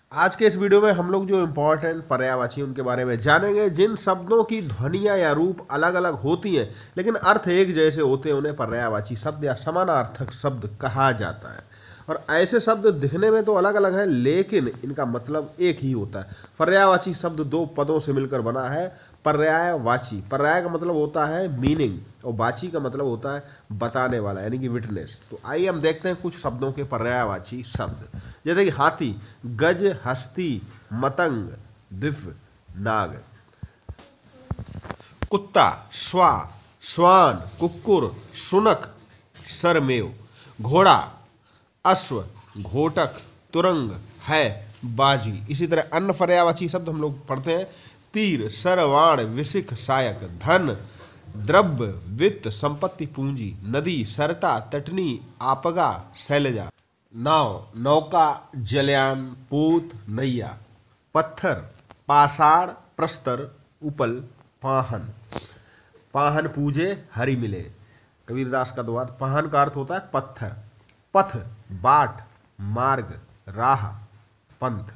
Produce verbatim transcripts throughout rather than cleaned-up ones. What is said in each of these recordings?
आज के इस वीडियो में हम लोग जो इम्पोर्टेंट पर्यायवाची उनके बारे में जानेंगे। जिन शब्दों की ध्वनियाँ या रूप अलग अलग होती हैं लेकिन अर्थ एक जैसे होते हैं उन्हें पर्यायवाची शब्द या समानार्थक शब्द कहा जाता है। और ऐसे शब्द दिखने में तो अलग अलग हैं लेकिन इनका मतलब एक ही होता है। पर्यायवाची शब्द दो पदों से मिलकर बना है। पर्यायवाची, पर्याय का मतलब होता है मीनिंग और वाची का मतलब होता है बताने वाला यानी कि विटनेस। तो आइए हम देखते हैं कुछ शब्दों के पर्यायवाची शब्द। जैसे कि हाथी, गज, हस्ती, मतंग, दिव्य, नाग। कुत्ता, श्वा, श्वान, कुक्कुर, शुनक, सरमेव। घोड़ा, अश्व, घोटक, तुरंग, है, बाजी। इसी तरह अन्य पर्यायवाची शब्द हम लोग पढ़ते हैं। तीर, सरवाण, विशिख, सायक। धन, द्रव्य, वित्त, संपत्ति, पूंजी। नदी, सरता, तटनी, आपगा, शैलजा। नाव, नौका, जलयान, पोत, नैया। पत्थर, पाषाण, प्रस्तर, उपल, पाहन। पाहन पूजे हरि मिले, कबीरदास का दोहा। पाहन का अर्थ होता है पत्थर। पथ, बाट, मार्ग, राह, पंथ।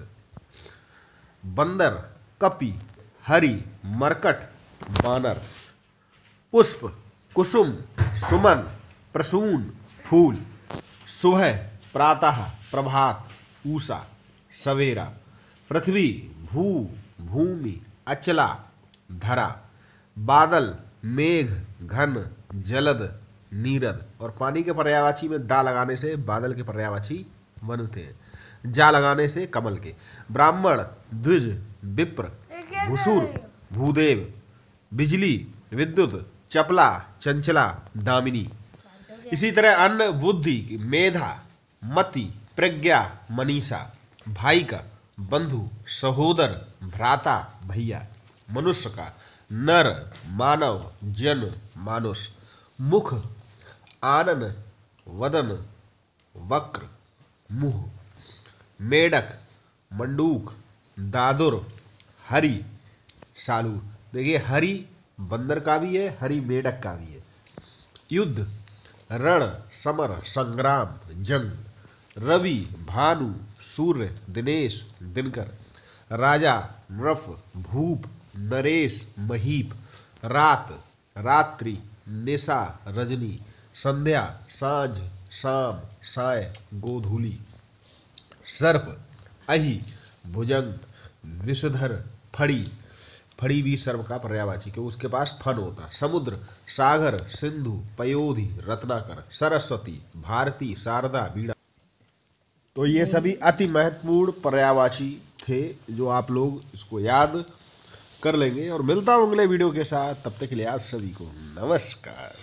बंदर, कपि, हरि, मरकट, बानर। पुष्प, कुसुम, सुमन, प्रसून, फूल। सुबह, प्रातः, प्रभात, ऊषा, सवेरा। पृथ्वी, भू, भूमि, अचला, धरा। बादल, मेघ, घन, जलद, नीरद। और पानी के पर्यायवाची में दा लगाने से बादल के पर्यायवाची बनते हैं, जा लगाने से कमल के। ब्राह्मण, द्विज, विप्र, भूसुर, भूदेव। बिजली, विद्युत, चपला, चंचला, दामिनी। इसी तरह अन्य बुद्धि, मेधा, मति, प्रज्ञा, मनीषा। भाई का, बंधु, सहोदर, भ्राता, भैया। मनुष्य का, नर, मानव, जन, मानुष। मुख, आनन, वदन, वक्र, मुह। मेढक, मंडूक, दादुर, हरि, सालू। देखिए हरि बंदर का भी है, हरि मेढक का भी है। युद्ध, रण, समर, संग्राम, जंग। रवि, भानु, सूर्य, दिनेश, दिनकर। राजा, नृप, भूप, नरेश, महीप। रात, रात्रि, निशा, रजनी। संध्या, सांझ, शाम, साय, गोधूली। सर्प, अहि, भुजंग, विषधर, फड़ी। फड़ी भी सर्प का पर्यायवाची क्योंकि उसके पास फन होता। समुद्र, सागर, सिंधु, पयोधि, रत्नाकर। सरस्वती, भारती, शारदा, बीड़ा। तो ये सभी अति महत्वपूर्ण पर्यायवाची थे जो आप लोग इसको याद कर लेंगे। और मिलता हूँ अगले वीडियो के साथ, तब तक के लिए आप सभी को नमस्कार।